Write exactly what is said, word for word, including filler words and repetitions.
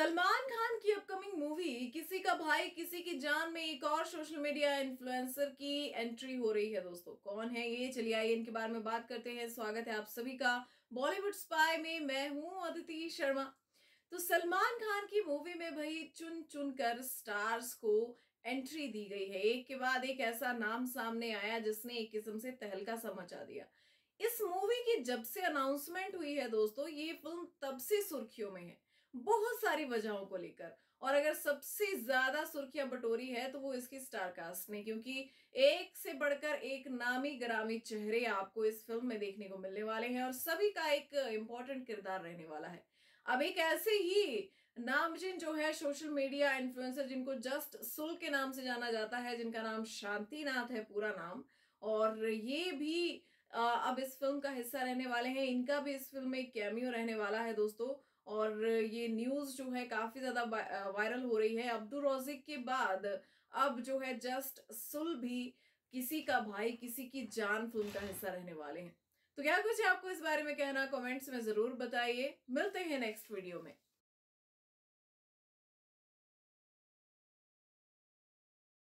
सलमान खान की upcoming movie किसी का भाई किसी की जान में एक और सोशल मीडिया इन्फ्लुएंसर की एंट्री हो रही है। दोस्तों कौन है ये, चलिए आइए इनके बारे में बात करते हैं। स्वागत है आप सभी का बॉलीवुड स्पाई में। मैं हूं अदिति शर्मा। तो सलमान खान की मूवी में भाई चुन चुन कर स्टार्स को एंट्री दी गई है। एक के बाद एक ऐसा नाम सामने आया जिसने एक किस्म से तहलका सा मचा दिया। इस मूवी की जब से अनाउंसमेंट हुई है दोस्तों, ये फिल्म तब से सुर्खियों में है, बहुत सारी वजहों को लेकर। और अगर सबसे ज्यादा सुर्खियां बटोरी है तो वो इसकी स्टार कास्ट ने, क्योंकि एक से बढ़कर एक नामी ग्रामी चेहरे आपको इस फिल्म में देखने को मिलने वाले हैं और सभी का एक इंपॉर्टेंट किरदार रहने वाला है। अब एक ऐसे ही नामजिन जो है सोशल मीडिया इन्फ्लुएंसर, जिनको जस्ट सुल के नाम से जाना जाता है, जिनका नाम शांतिनाथ है पूरा नाम, और ये भी अ, अब इस फिल्म का हिस्सा रहने वाले हैं। इनका भी इस फिल्म में एक कैमियो रहने वाला है दोस्तों। और ये न्यूज जो है काफी ज्यादा वायरल हो रही है। अब्दुल रौजिक के बाद अब जो है जस्ट सुल भी किसी का भाई किसी की जान फिल्म का हिस्सा रहने वाले हैं। तो क्या कुछ है आपको इस बारे में कहना, कमेंट्स में जरूर बताइए। मिलते हैं नेक्स्ट वीडियो में।